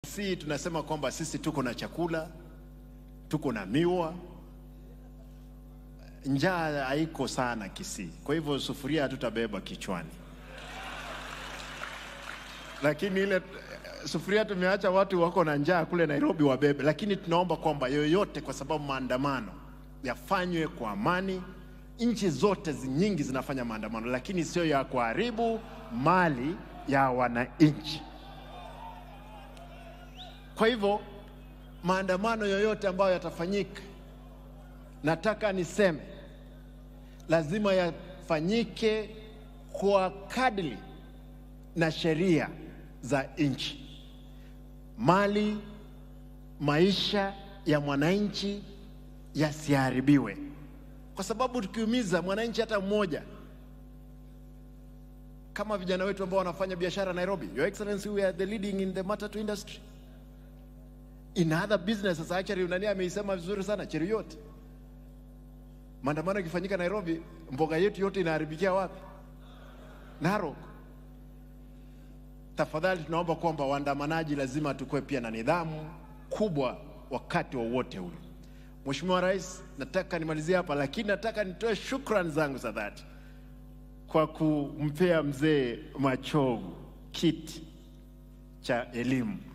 Si tunasema kwamba sisi tuko na chakula, tuko na miwa, njaa haiko sana Kisii. Kwa hivyo sufuria hatutabeba kichwani. Lakini ile sufuria tumeacha watu wako na njaa kule Nairobi wabebe. Lakini tunaomba kwamba yoyote, kwa sababu maandamano yafanywe kwa amani. Nchi zote nyingi zinafanya maandamano, lakini sio ya kuharibu mali ya wananchi. Kwa hivyo maandamano yoyote ambayo yatafanyika, nataka niseme lazima yafanyike kwa kadri na sheria za nchi. Mali, maisha ya mwananchi yasiharibiwe, kwa sababu tukiumiza mwananchi hata mmoja, kama vijana wetu ambao wanafanya biashara Nairobi, Your Excellency, we are the leading in the matatu industry. In other businesses, actually, unani ameisema vizuri sana, Cheruiyot. Maandamano yakifanyika Nairobi, mboga yetu yote inaharibikia wapi? Narok. Tafadhali tunaomba kwamba waandamanaji lazima tukue pia na nidhamu kubwa wakati wowote ule. Mheshimiwa Rais, nataka nimalizie hapa, lakini nataka nitoe shukrani zangu za dhati kwa kumpea mzee Machogu kiti cha elimu.